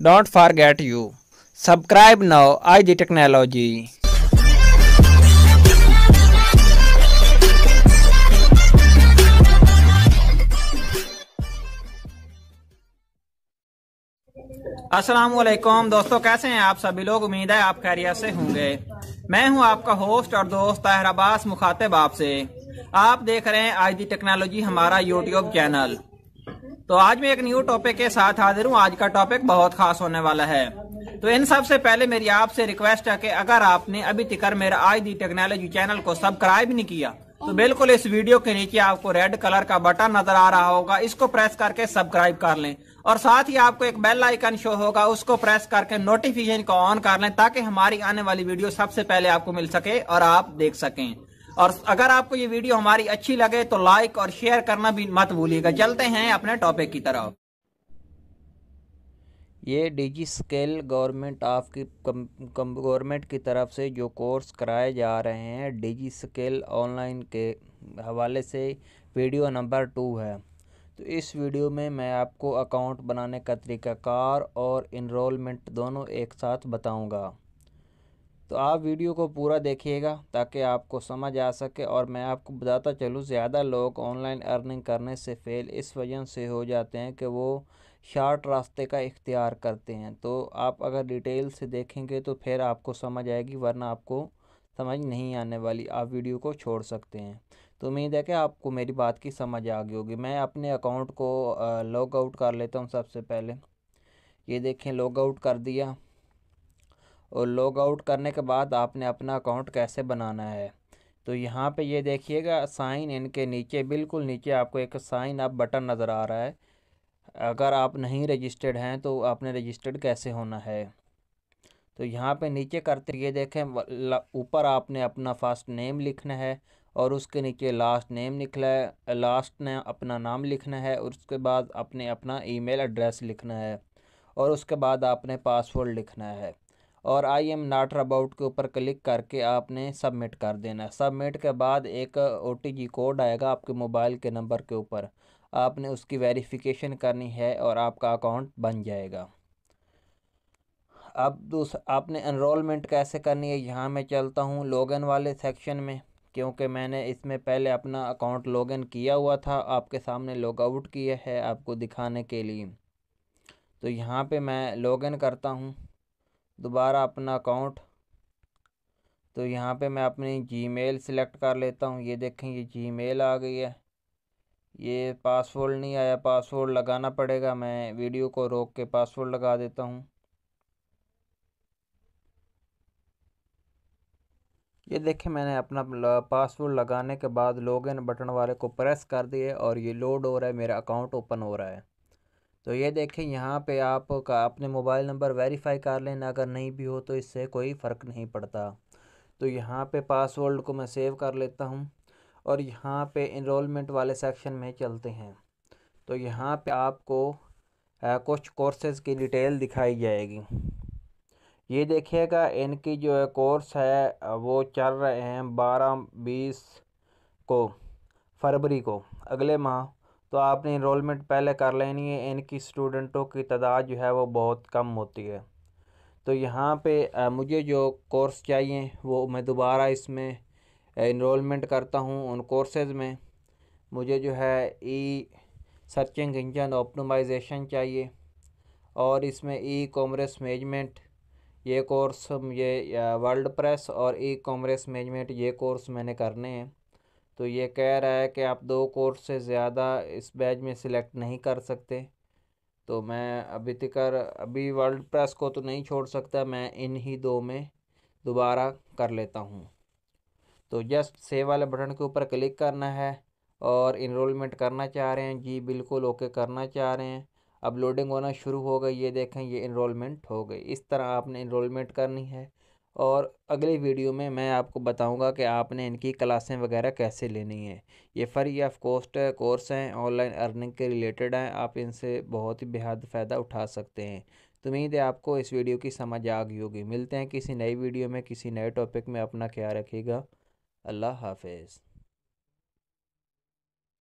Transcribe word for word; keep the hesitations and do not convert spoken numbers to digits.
Don't forget you. Subscribe now, Ajdi Technology. अस्सलामुअलैकुम दोस्तों, कैसे हैं आप सभी लोग। उम्मीद है आप खैरियत से होंगे। मैं हूं आपका होस्ट और दोस्त ताहिर अब्बास, मुखातिब आपसे। आप देख रहे हैं आजदी टेक्नोलॉजी, हमारा यूट्यूब चैनल। तो आज मैं एक न्यू टॉपिक के साथ हाजिर हूं। आज का टॉपिक बहुत खास होने वाला है। तो इन सबसे पहले मेरी आपसे रिक्वेस्ट है कि अगर आपने अभी तक मेरा आजदी टेक्नोलॉजी चैनल को सब्सक्राइब नहीं किया तो बिल्कुल इस वीडियो के नीचे आपको रेड कलर का बटन नजर आ रहा होगा, इसको प्रेस करके सब्सक्राइब कर लें। और साथ ही आपको एक बेल आइकन शो होगा, उसको प्रेस करके नोटिफिकेशन को ऑन कर लें ताकि हमारी आने वाली वीडियो सबसे पहले आपको मिल सके और आप देख सकें। और अगर आपको ये वीडियो हमारी अच्छी लगे तो लाइक और शेयर करना भी मत भूलिएगा। चलते हैं अपने टॉपिक की तरफ। ये डिजिस्किल गवर्नमेंट ऑफ की गवर्नमेंट की तरफ से जो कोर्स कराए जा रहे हैं डिजिस्किल ऑनलाइन के हवाले से वीडियो नंबर टू है। तो इस वीडियो में मैं आपको अकाउंट बनाने का तरीक़ाकार और इनरोलमेंट दोनों एक साथ बताऊंगा। तो आप वीडियो को पूरा देखिएगा ताकि आपको समझ आ सके। और मैं आपको बताता चलूँ, ज़्यादा लोग ऑनलाइन अर्निंग करने से फेल इस वजह से हो जाते हैं कि वो शॉर्ट रास्ते का इख्तियार करते हैं। तो आप अगर डिटेल से देखेंगे तो फिर आपको समझ आएगी, वरना आपको समझ नहीं आने वाली। आप वीडियो को छोड़ सकते हैं। तो उम्मीद है कि आपको मेरी बात की समझ आ गई होगी। मैं अपने अकाउंट को लॉग आउट कर लेता हूँ। सबसे पहले ये देखें, लॉग आउट कर दिया। और लॉग आउट करने के बाद आपने अपना अकाउंट कैसे बनाना है, तो यहाँ पे ये देखिएगा, साइन इन के नीचे बिल्कुल नीचे आपको एक साइन अप बटन नज़र आ रहा है। अगर आप नहीं रजिस्टर्ड हैं तो आपने रजिस्टर्ड कैसे होना है। तो यहाँ पे नीचे करते ये देखें, ऊपर आपने अपना फर्स्ट नेम लिखना है और उसके नीचे लास्ट नेम लिखना है। लास्ट ने अपना नाम लिखना है और उसके बाद आपने अपना ईमेल एड्रेस लिखना है और उसके बाद आपने पासवर्ड लिखना है। और आई एम नॉट अबाउट के ऊपर क्लिक करके आपने सबमिट कर देना है। सबमिट के बाद एक ओ टी पी कोड आएगा आपके मोबाइल के नंबर के ऊपर, आपने उसकी वेरिफिकेशन करनी है और आपका अकाउंट बन जाएगा। अब दूसरा आपने एनरोलमेंट कैसे करनी है, यहाँ मैं चलता हूँ लॉगिन वाले सेक्शन में, क्योंकि मैंने इसमें पहले अपना अकाउंट लॉगिन किया हुआ था। आपके सामने लॉग आउट किया है आपको दिखाने के लिए। तो यहाँ पे मैं लॉगिन करता हूँ दोबारा अपना अकाउंट। तो यहाँ पे मैं अपनी जीमेल सिलेक्ट कर लेता हूँ। ये देखें, ये जीमेल आ गई है। ये पासवर्ड नहीं आया, पासवर्ड लगाना पड़ेगा। मैं वीडियो को रोक के पासवर्ड लगा देता हूँ। ये देखें, मैंने अपना पासवर्ड लगाने के बाद लॉगिन बटन वाले को प्रेस कर दिए और ये लोड हो रहा है, मेरा अकाउंट ओपन हो रहा है। तो ये देखें, यहाँ पे आप का अपने मोबाइल नंबर वेरीफाई कर लेना, अगर नहीं भी हो तो इससे कोई फ़र्क नहीं पड़ता। तो यहाँ पे पासवर्ड को मैं सेव कर लेता हूँ और यहाँ पे इनरोलमेंट वाले सेक्शन में चलते हैं। तो यहाँ पे आपको आ, कुछ कोर्सेज़ की डिटेल दिखाई जाएगी। ये देखिएगा, इनकी जो है कोर्स है वो चल रहे हैं बारह बीस को फरवरी को, अगले माह। तो आपने इनरोलमेंट पहले कर लेनी है। इनकी स्टूडेंटों की तादाद जो है वो बहुत कम होती है। तो यहाँ पे आ, मुझे जो कोर्स चाहिए वो मैं दोबारा इसमें इनरोलमेंट करता हूँ। उन कोर्सेज़ में मुझे जो है ई सर्चिंग इंजन ऑप्टिमाइजेशन चाहिए और इसमें ई कॉमर्स मैनेजमेंट ये कोर्स, ये वर्ल्ड प्रेस और ई कॉमर्स मैनेजमेंट ये कोर्स मैंने करने हैं। तो ये कह रहा है कि आप दो कोर्स से ज़्यादा इस बैच में सिलेक्ट नहीं कर सकते। तो मैं अभी तक अभी वर्ल्ड प्रेस को तो नहीं छोड़ सकता, मैं इन ही दो में दोबारा कर लेता हूँ। तो जस्ट सेव वाले बटन के ऊपर क्लिक करना है और इनरोलमेंट करना चाह रहे हैं जी, बिल्कुल ओके करना चाह रहे हैं। अब लोडिंग होना शुरू हो गई, ये देखें ये इनरोलमेंट हो गई। इस तरह आपने इनरोलमेंट करनी है और अगली वीडियो में मैं आपको बताऊंगा कि आपने इनकी क्लासें वगैरह कैसे लेनी है। ये फ्री ऑफ कॉस्ट कोर्स हैं, ऑनलाइन अर्निंग के रिलेटेड हैं। आप इनसे बहुत ही बेहद फ़ायदा उठा सकते हैं। तो उम्मीद है आपको इस वीडियो की समझ आ गई होगी। मिलते हैं किसी नई वीडियो में किसी नए टॉपिक में। अपना ख्याल रखिएगा। अल्लाह हाफिज़।